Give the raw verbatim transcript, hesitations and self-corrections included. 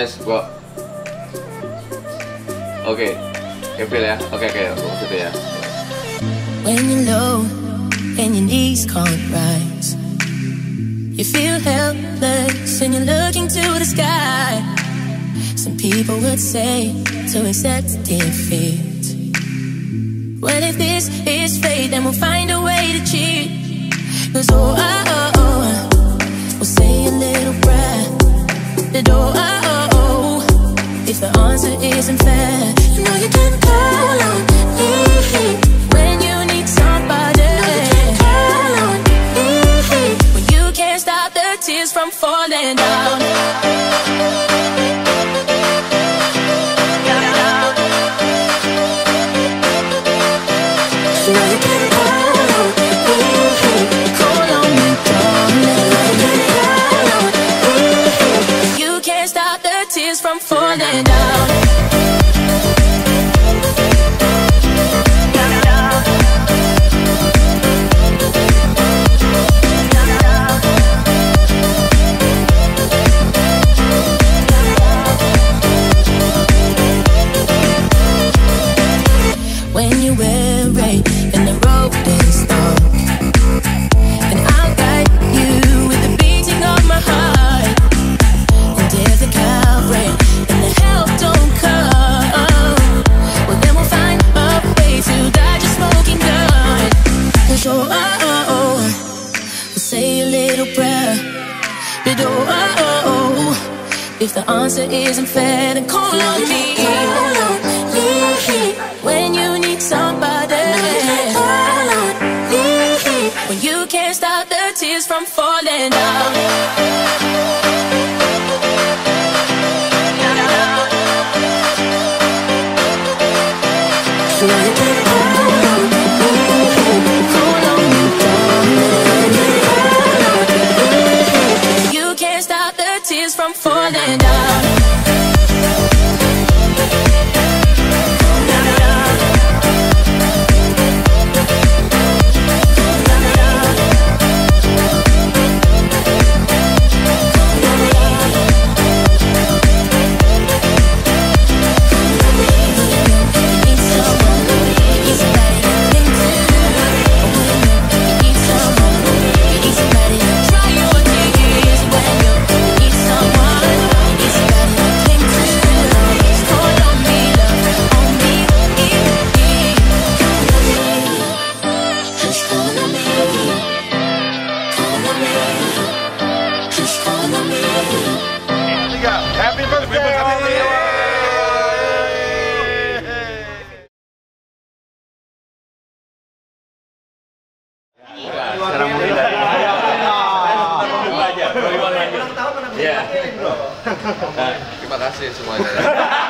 tes gua. Oke, kepil ya. Oke oke, gua maksud ya. When you're low and your knees can't rise, you feel helpless and you're looking to the sky. Some people would say to accept defeat. Well, if this is fate, then we'll find a way to cheat. Cause oh, oh, oh, oh, we'll say a little prayer. The door, oh, oh, oh, if the answer isn't fair, you know you can call on me when you need somebody. You can call on me when you can't stop the tears from falling down. You know you can call on me, call on me, darling. You can call on me, you can't stop the tears from falling down. When you weary and the road is long, and I'll guide you with the beating of my heart. And if the covering and the help don't come, well then we'll find a way to dodge a smoking gun. Cause oh, oh, oh, oh, we'll say a little prayer. But oh, oh, oh, oh, if the answer isn't fair, then call on me. When you need somebody, call on me. When you can't stop the tears from falling down. So you can call on me, call on me, darling. Call on me. You can't stop the tears from falling down. Happy birthday! Sekarang mulai dari Ya. Terima kasih semuanya.